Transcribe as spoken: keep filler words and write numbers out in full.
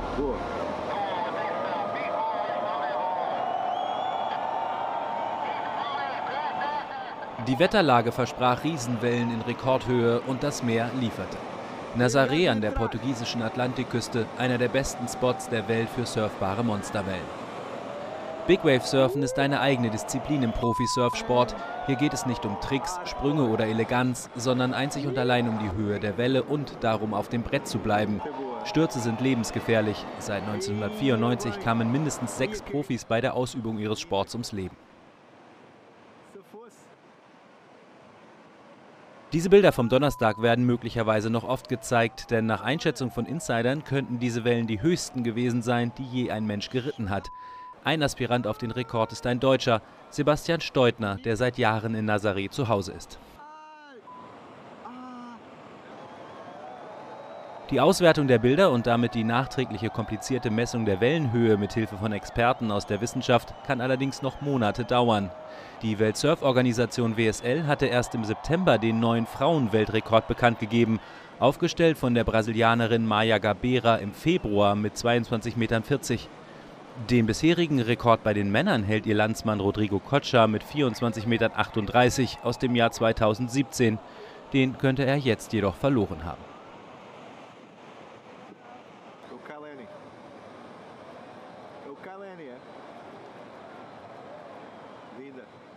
Die Wetterlage versprach Riesenwellen in Rekordhöhe und das Meer lieferte. Nazaré an der portugiesischen Atlantikküste, einer der besten Spots der Welt für surfbare Monsterwellen. Big Wave Surfen ist eine eigene Disziplin im Profi-Surfsport. Hier geht es nicht um Tricks, Sprünge oder Eleganz, sondern einzig und allein um die Höhe der Welle und darum, auf dem Brett zu bleiben. Stürze sind lebensgefährlich. Seit neunzehnhundertvierundneunzig kamen mindestens sechs Profis bei der Ausübung ihres Sports ums Leben. Diese Bilder vom Donnerstag werden möglicherweise noch oft gezeigt, denn nach Einschätzung von Insidern könnten diese Wellen die höchsten gewesen sein, die je ein Mensch geritten hat. Ein Aspirant auf den Rekord ist ein Deutscher, Sebastian Steutner, der seit Jahren in Nazaré zu Hause ist. Die Auswertung der Bilder und damit die nachträgliche komplizierte Messung der Wellenhöhe mit Hilfe von Experten aus der Wissenschaft kann allerdings noch Monate dauern. Die Weltsurforganisation W S L hatte erst im September den neuen Frauenweltrekord bekannt gegeben, aufgestellt von der Brasilianerin Maya Gabeira im Februar mit zweiundzwanzig Komma vierzig Metern. Den bisherigen Rekord bei den Männern hält ihr Landsmann Rodrigo Cocha mit vierundzwanzig Komma achtunddreißig Metern aus dem Jahr zweitausendsiebzehn. Den könnte er jetzt jedoch verloren haben. Vida.